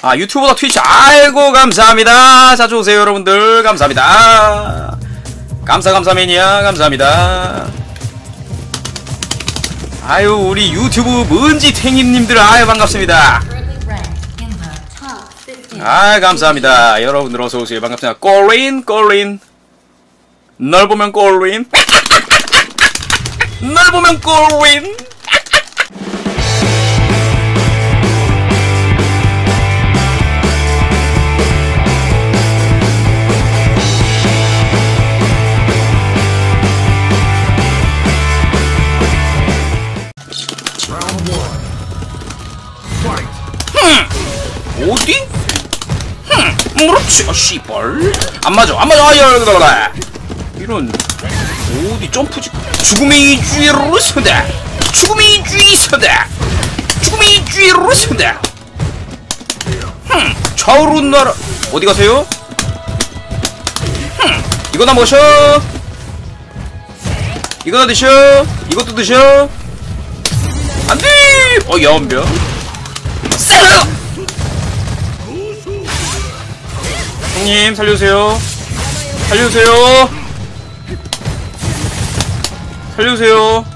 아, 유튜브보다 트위치. 아이고, 감사합니다. 자주 오세요, 여러분들. 감사합니다. 감사매니아, 감사합니다. 아유, 우리 유튜브 먼지탱이님들, 아유, 반갑습니다. 아, 감사합니다. 여러분들 어서오세요. 반갑습니다. 꼴린. 널 보면 꼴린. 널 보면 꼴린. 어디? 그렇지. 아, 씨발. 안 맞아. 아, 이런. 어디 점프지? 죽음의 쥐로 선다. 죽음의 쥐 선다. 죽음의 쥐로 선다. 좌우로 날아. 어디 가세요? 이거나 먹으셔. 이거나 드셔. 이것도 드셔. 안 돼! 연병. 셀러! 형님, 살려주세요. 살려주세요. 살려주세요.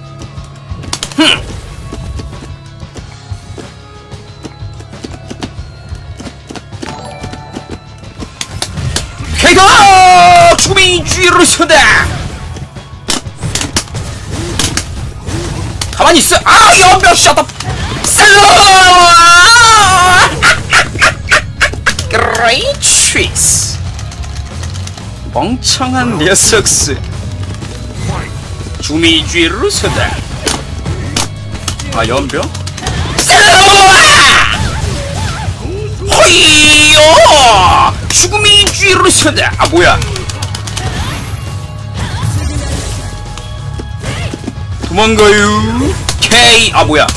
헤이가! 죽음이 쥐를 선다! 가만히 있어! 아, 연병 샷업! 살려! Great tricks. 멍청한 녀석스. 죽음이 쥐를 서다. 아, 연병? 허이요! 죽음이 쥐를 서다. 아, 뭐야? 도망가요. K. 아, 뭐야?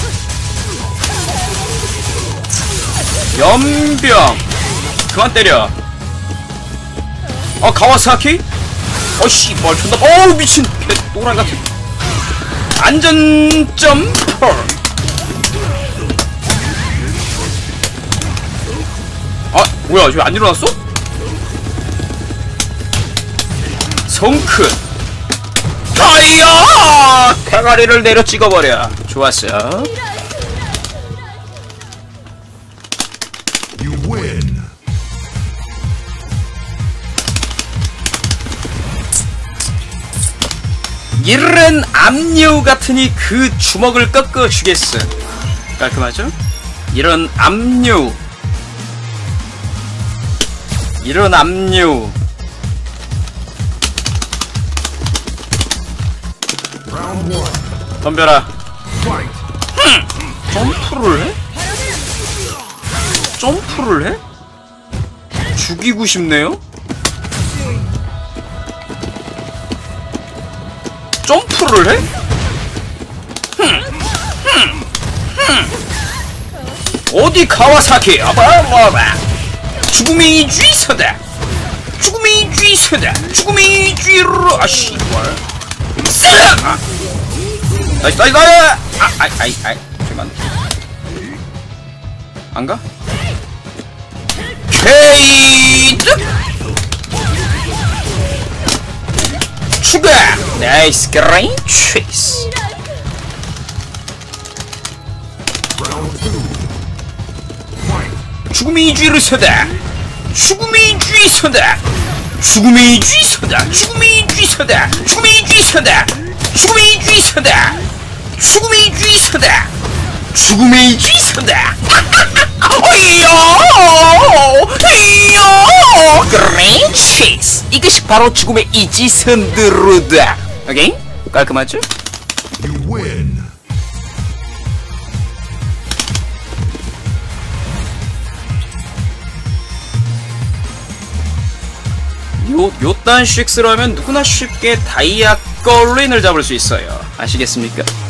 연병. 그만 때려. 가와사키? 씨발, 존나. 어우, 미친. 개 또라이 같은. 안전 점프. 뭐야, 왜 안 일어났어? 성큰. 아이야! 대가리를 내려 찍어버려. 좋았어. 이런 압류 같으니 그 주먹을 꺾어주겠어. 깔끔하죠? 이런 압류. 이런 압류. 덤벼라. 점프를 해? 점프를 해? 죽이고 싶네요? 점프를 해? 어디 가와사키? 죽음의 쥐서다. 죽음의 쥐서다. 죽음의 쥐로. 아, 씨발. 나이스. 잠깐만. 안 가? 케이드! 추가! 나이스, 그레인 트릭스. 죽음의 쥐를 서다. 죽음의 쥐 서다. 죽음의 쥐 서다. 죽음의 쥐 서다. 죽음의 쥐 서다. 죽음의 쥐 서다. 죽음의 쥐 서다. 죽음의 쥐 서다. 그레인 트릭스. 이것이 바로 죽음의 이지선드루다. 오케이? 깔끔하죠? 요딴 식스라면 누구나 쉽게 다이아 걸린을 잡을 수 있어요. 아시겠습니까?